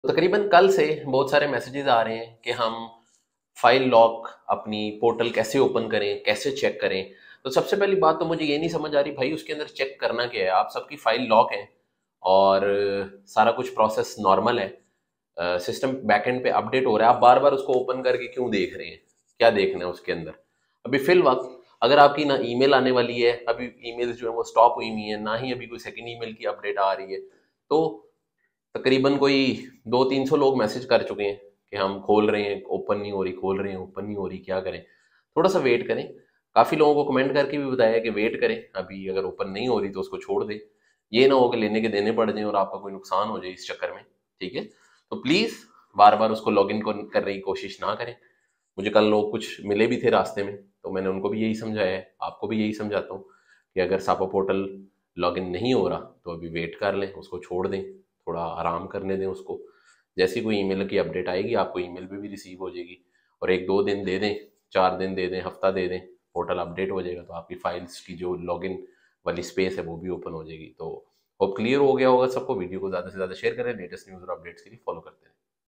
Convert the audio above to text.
तकरीबन कल से बहुत सारे मैसेजेस आ रहे हैं कि हम फाइल लॉक अपनी पोर्टल कैसे ओपन करें, कैसे चेक करें। तो सबसे पहली बात तो मुझे ये नहीं समझ आ रही भाई उसके अंदर चेक करना क्या है। आप सबकी फाइल लॉक है और सारा कुछ प्रोसेस नॉर्मल है, सिस्टम बैकएंड पे अपडेट हो रहा है, आप बार बार उसको ओपन करके क्यों देख रहे हैं? क्या देखना है उसके अंदर? अभी फिल वक्त अगर आपकी ना ईमेल आने वाली है, अभी ईमेल जो है वो स्टॉप हुई हुई है, ना ही अभी कोई सेकंड ईमेल की अपडेट आ रही है, तो तकरीबन कोई 200-300 लोग मैसेज कर चुके हैं कि हम खोल रहे हैं, ओपन नहीं हो रही, खोल रहे हैं, ओपन नहीं हो रही, क्या करें? थोड़ा सा वेट करें। काफ़ी लोगों को कमेंट करके भी बताया कि वेट करें, अभी अगर ओपन नहीं हो रही तो उसको छोड़ दें। ये ना हो कि लेने के देने पड़ जाएं और आपका कोई नुकसान हो जाए इस चक्कर में। ठीक है, तो प्लीज़ बार बार उसको लॉग इन करने की कोशिश ना करें। मुझे कल लोग कुछ मिले भी थे रास्ते में, तो मैंने उनको भी यही समझाया है, आपको भी यही समझाता हूँ कि अगर सापा पोर्टल लॉगिन नहीं हो रहा तो अभी वेट कर लें, उसको छोड़ दें, थोड़ा आराम करने दें उसको। जैसी कोई ईमेल की अपडेट आएगी आपको ईमेल पे भी रिसीव हो जाएगी, और 1-2 दिन दे दें, 4 दिन दे दें, हफ्ता दे दें, पोर्टल अपडेट हो जाएगा तो आपकी फाइल्स की जो लॉगिन वाली स्पेस है वो भी ओपन हो जाएगी। तो होप क्लियर हो गया होगा सबको। वीडियो को ज़्यादा से ज़्यादा शेयर करें, लेटेस्ट न्यूज़ और अपडेट्स के लिए फॉलो करते हैं।